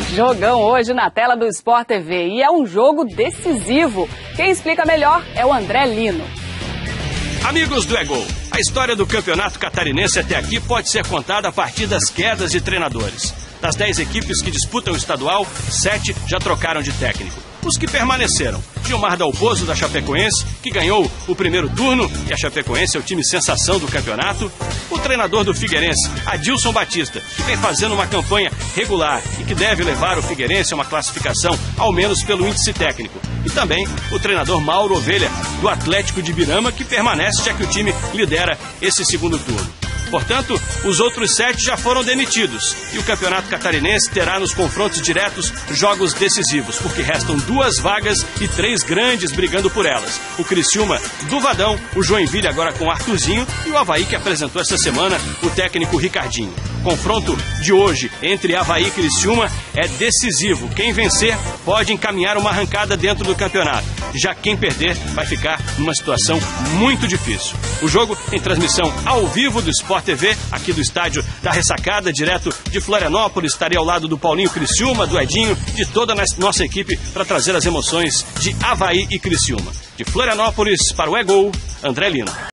Jogão hoje na tela do Sport TV e é um jogo decisivo. Quem explica melhor é o André Lino. Amigos do Gol, a história do campeonato catarinense até aqui pode ser contada a partir das quedas de treinadores. Das 10 equipes que disputam o estadual, 7 já trocaram de técnico. Os que permaneceram: Gilmar Dalpozo, da Chapecoense, que ganhou o primeiro turno, e a Chapecoense é o time sensação do campeonato. O treinador do Figueirense, Adilson Batista, que vem fazendo uma campanha regular e que deve levar o Figueirense a uma classificação, ao menos pelo índice técnico. E também o treinador Mauro Ovelha, do Atlético de Birama, que permanece, já que o time lidera esse segundo turno. Portanto, os outros 7 já foram demitidos e o campeonato catarinense terá nos confrontos diretos jogos decisivos, porque restam 2 vagas e 3 grandes brigando por elas. O Criciúma do Vadão, o Joinville agora com o Arthurzinho e o Avaí, que apresentou essa semana o técnico Ricardinho. Confronto de hoje entre Avaí e Criciúma é decisivo. Quem vencer pode encaminhar uma arrancada dentro do campeonato. Já quem perder vai ficar numa situação muito difícil. O jogo tem transmissão ao vivo do Sport TV, aqui do estádio da Ressacada, direto de Florianópolis. Estarei ao lado do Paulinho Criciúma, do Edinho, de toda a nossa equipe para trazer as emoções de Avaí e Criciúma. De Florianópolis para o Gol, André Lino.